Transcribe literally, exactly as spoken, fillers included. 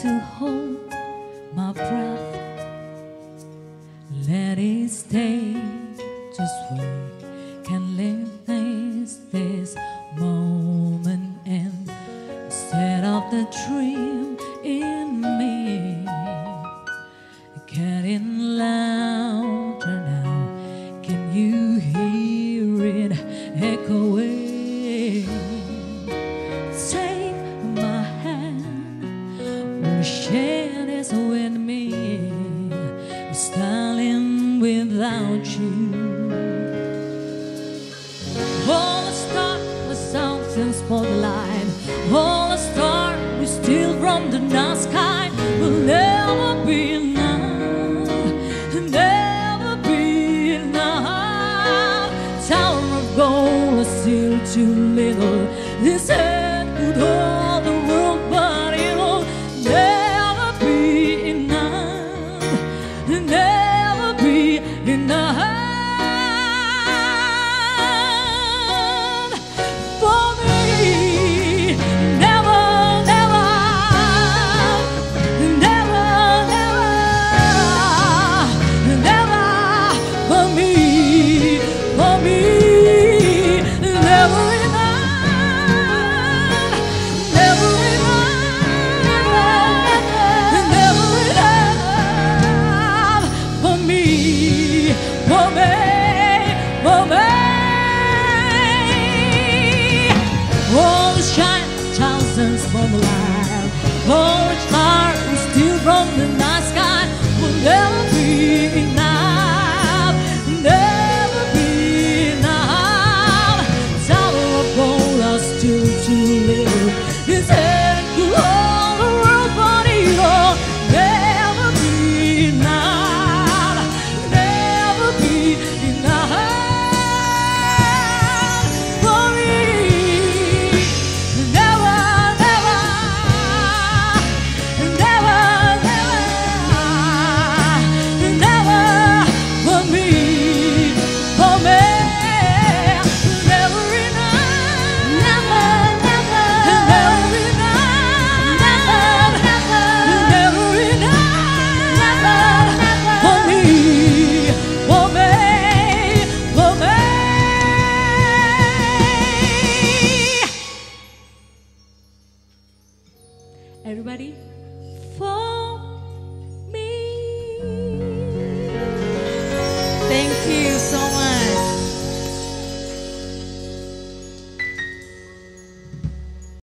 to hold my breath, let it stay. Just wait, can live this this moment, and instead of the dream in me getting louder now, can you hear it echoing? Take my hand, wanna share this with me, darling, without you. All the stars were something spotlight, all the stars we steal from the night sky will never be enough, never be enough. Tower of gold is still too little. This head could hold the world, but it will never be enough, never be enough. All the stars we steal from the night sky will never be enough, never be enough. Tower of gold are still too little. This head could hold the world, but it will never be enough, never be enough for me. Never. Everybody, for me. Thank you so much.